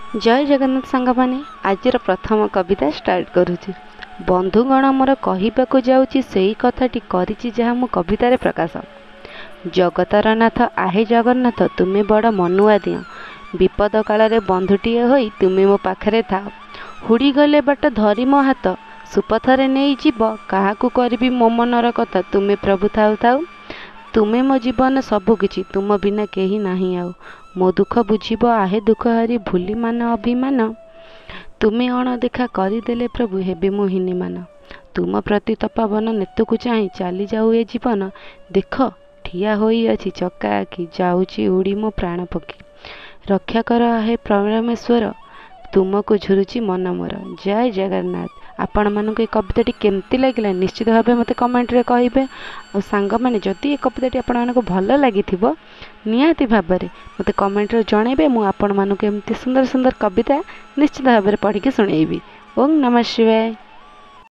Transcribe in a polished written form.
जय जगन्नाथ सांग माने आज प्रथम कविता स्टार्ट करुच्ची। बंधुगण मोर कहवाकू जाऊँगी सेई कथाटी करिछि जहाँ मु कवितार प्रकाश। जगतर नाथ आहे जगन्नाथ तुमे बड़ मनुआ दियो, विपद काल बंधुटीए होई तुमे मो पाखरे थाओ। हुड़ी गले बाट धरी मो हाथ सुपथरे नहीं जीव, काहाकू करबी मो मनर कथा तुमे प्रभु थाउ थाउ। तुमे मो जीवन सबुकिछि तुम बिना केही नाही आउ, मो दुख बुझिब आहे दुख हारी भूली मान अभिमान। तुमे अणदेखा करदेले प्रभु हेबे मो हिनी मान, तुम प्रति तपावन नेतुकु चाहि चली जाऊ ए जीवन। देख ठिया होई अछि चक्का आखि जाऊची उड़ी मो प्राण पक्षी, रक्षा कर आहे परमेश्वर तुमको झुरुची मन मोर। जय जगन्नाथ। आपण मानक कविताटी केमती लगिला निश्चित भाव मत कमेंट रे कहिबे। और सांग माने जदि कविताटी आपण मानक भल लागिथिबो निहाती भाव में मत कमेंट रे जणेबे। मु आपण मानक एमती सुंदर सुंदर कविता निश्चित भाव में पढ़ी सुनेबी। ओम नमः शिवाय।